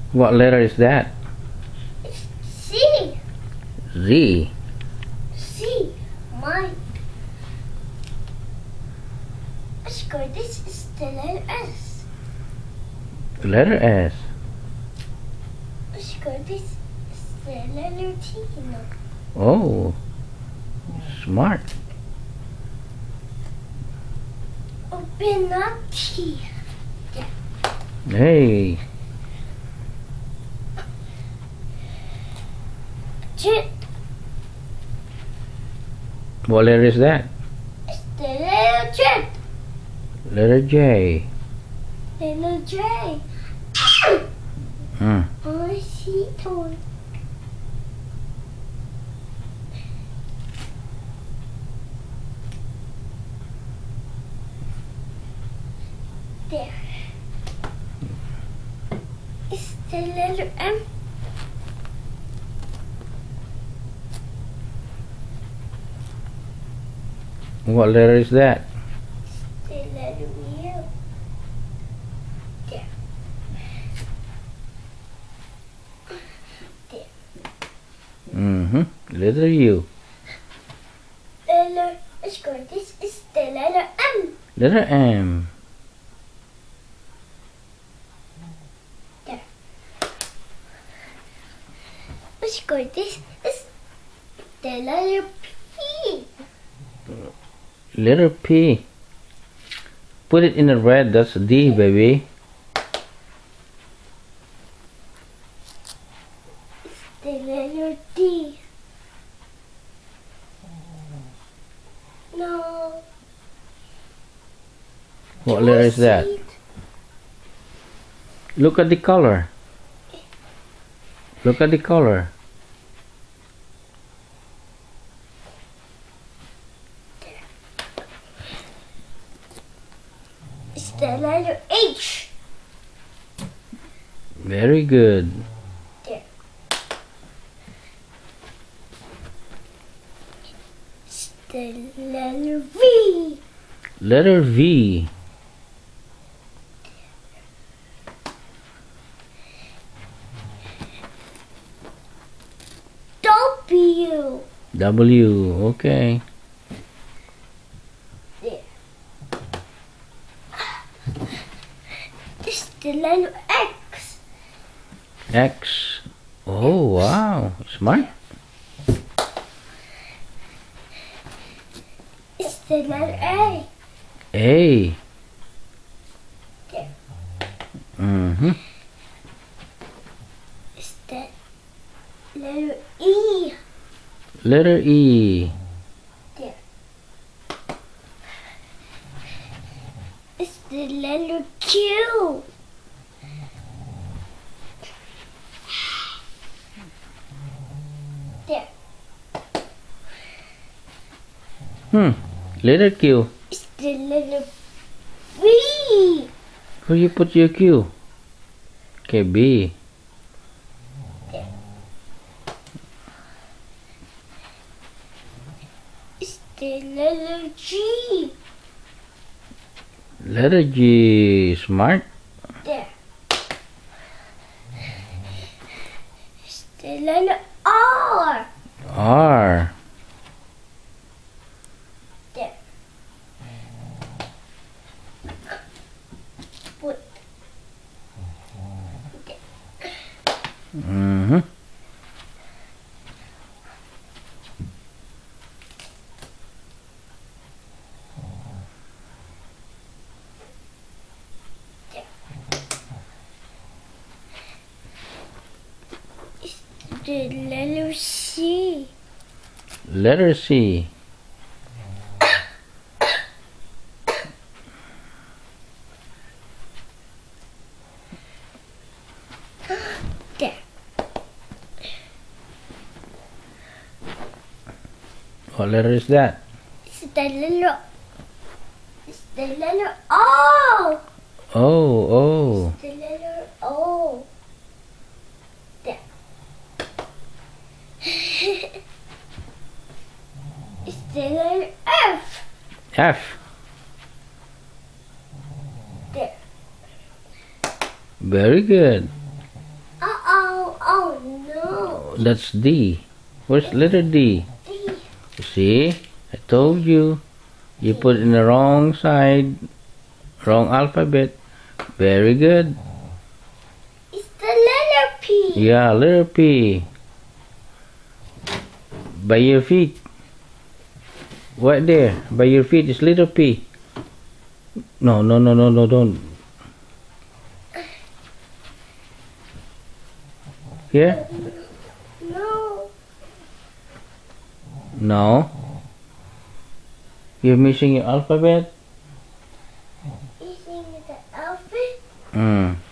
What letter is that? It's C. Z. C. Mine. Oscar, this is the letter S. Letter S. Oscar, this is the letter T. No. Oh, smart. Open up T. Hey, J. what letter is that? It's the letter J. Letter J. Letter J. Hmm. I see toy. There. It's the letter M. What letter is that? The letter U. There. Mm-hmm. Letter U. Letter. Oscar, this is the letter M. Letter M. Oscar, this is the letter P. Letter P. Put it in the red. That's D, baby. It's the letter D. No. What letter is that? See? Look at the color. Look at the color. It's the letter H. Very good. There. It's the letter V. Letter V. W. W. Okay. There. It's the letter X. X. Oh, wow. Smart. It's the letter A. A. There. Mm-hmm. It's the letter E. Letter E. There. It's the letter Q. There. Letter Q. It's the letter B. Where you put your Q? Okay, B. It's the letter G. Letter G. Smart. There. It's the letter R. R. There. Put. There. Mm-hmm. It's the letter C. Letter C. There. What letter is that? It's the letter. It's the letter O. Oh, oh. The letter O. There. It's the letter F. F. There. Very good. I That's D. Where's letter D? D. You see? I told you. You put it in the wrong side. Wrong alphabet. Very good. It's the letter P. Yeah, letter P. By your feet. Right there. By your feet is letter P. No, don't. Here? No. No. You're missing your alphabet? Missing the alphabet. Mm.